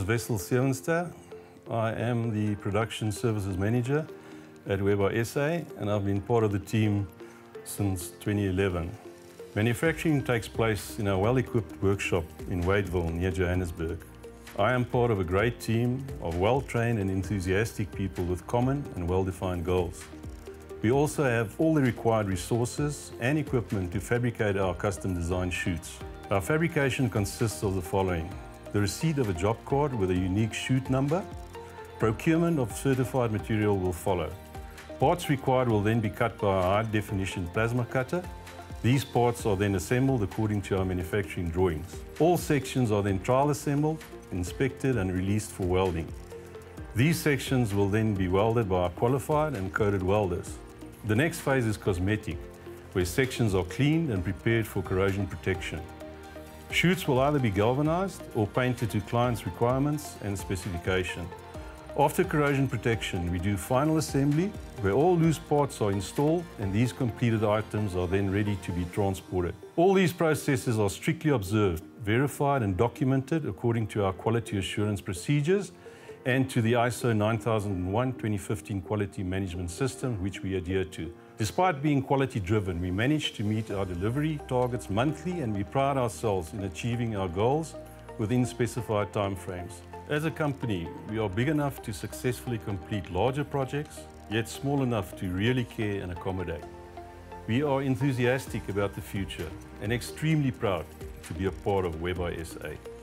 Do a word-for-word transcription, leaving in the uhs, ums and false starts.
Wessel Sevenster. I am the Production Services Manager at Weba S A, and I've been part of the team since twenty eleven. Manufacturing takes place in a well-equipped workshop in Wadeville near Johannesburg. I am part of a great team of well-trained and enthusiastic people with common and well-defined goals. We also have all the required resources and equipment to fabricate our custom-designed chutes. Our fabrication consists of the following: the receipt of a job card with a unique chute number. Procurement of certified material will follow. Parts required will then be cut by a high-definition plasma cutter. These parts are then assembled according to our manufacturing drawings. All sections are then trial assembled, inspected and released for welding. These sections will then be welded by our qualified and coded welders. The next phase is cosmetic, where sections are cleaned and prepared for corrosion protection. Chutes will either be galvanized or painted to clients' requirements and specification. After corrosion protection, we do final assembly, where all loose parts are installed and these completed items are then ready to be transported. All these processes are strictly observed, verified and documented according to our quality assurance procedures and to the I S O nine thousand one twenty fifteen quality management system, which we adhere to. Despite being quality driven, we manage to meet our delivery targets monthly, and we pride ourselves in achieving our goals within specified timeframes. As a company, we are big enough to successfully complete larger projects, yet small enough to really care and accommodate. We are enthusiastic about the future and extremely proud to be a part of Weba S A.